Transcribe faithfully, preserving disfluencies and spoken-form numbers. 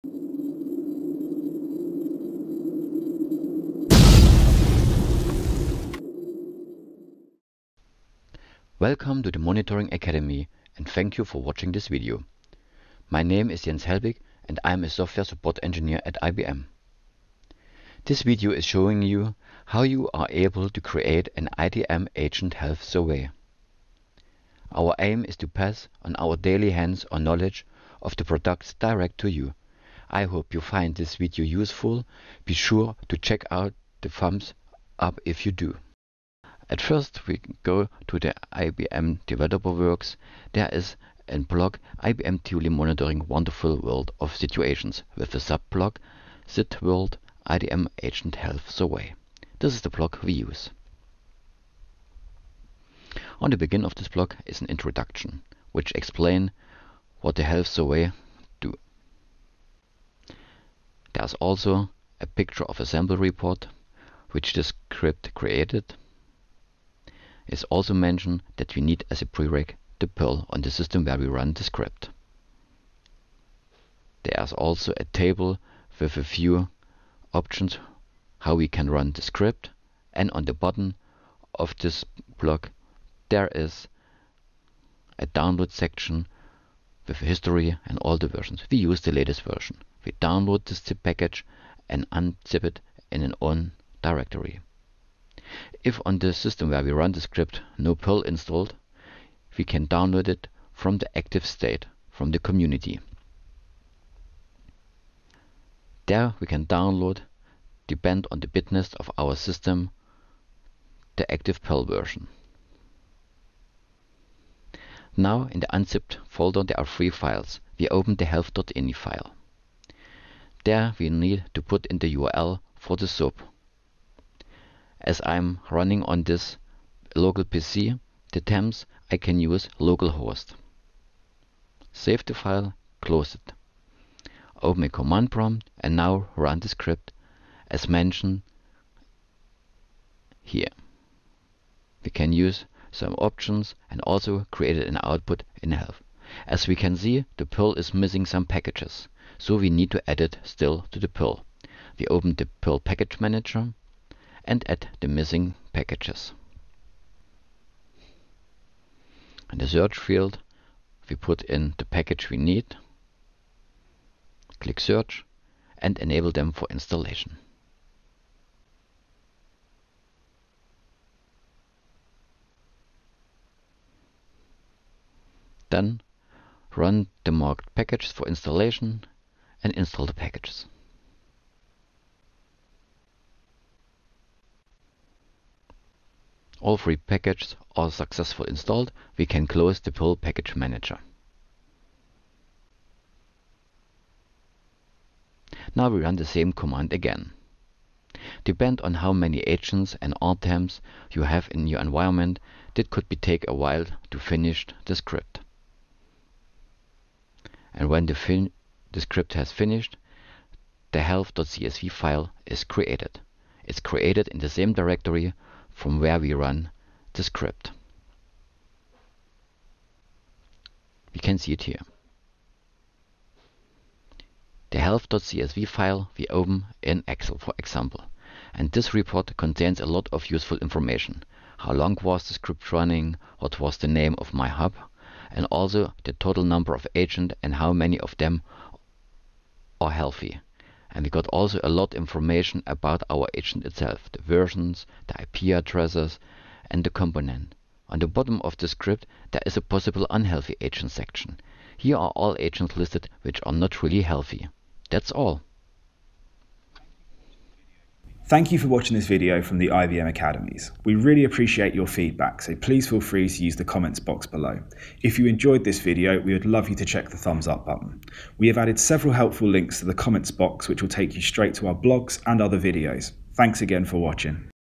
Welcome to the Monitoring Academy and thank you for watching this video. My name is Jens Helbig and I am a software support engineer at I B M. This video is showing you how you are able to create an I D M agent health survey. Our aim is to pass on our daily hands-on knowledge of the products direct to you. I hope you find this video useful. Be sure to check out the thumbs up if you do. At first we go to the I B M Developer Works. There is a blog I B M Thule Monitoring Wonderful World of Situations with the subblog S I T World I D M Agent Health Survey. This is the blog we use. On the beginning of this blog is an introduction which explains what the health survey do. There's also a picture of a sample report which the script created. It's also mentioned that we need as a prereq the Perl on the system where we run the script. There's also a table with a few options how we can run the script, and on the bottom of this blog there is a download section with a history and all the versions. We use the latest version. We download this zip package and unzip it in an own directory. If on the system where we run the script no Perl installed, we can download it from the active state, from the community. There we can download, depend on the bitness of our system, the active Perl version. Now in the unzipped folder there are three files. We open the health.ini file. There we need to put in the U R L for the S O A P. As I'm running on this local P C, the T A M S, I can use localhost. Save the file, close it. Open a command prompt and now run the script as mentioned here. We can use some options and also created an output in health. As we can see, the Perl is missing some packages, so we need to add it still to the Perl. We open the Perl package manager and add the missing packages. In the search field we put in the package we need, click search and enable them for installation. Then run the marked packages for installation and install the packages. All three packages are successfully installed. We can close the Perl package manager. Now we run the same command again. Depend on how many agents and R T A Ms you have in your environment, that could be take a while to finish the script. And when the, fin the script has finished, the health.csv file is created. It's created in the same directory from where we run the script. We can see it here. The health.csv file we open in Excel, for example. And this report contains a lot of useful information. How long was the script running, what was the name of my hub, and also the total number of agents and how many of them are healthy. And we got also a lot of information about our agent itself, the versions, the I P addresses and the component. On the bottom of the script there is a possible unhealthy agent section. Here are all agents listed which are not really healthy. That's all. Thank you for watching this video from the I B M Academies. We really appreciate your feedback, so please feel free to use the comments box below. If you enjoyed this video, we would love you to check the thumbs up button. We have added several helpful links to the comments box which will take you straight to our blogs and other videos. Thanks again for watching.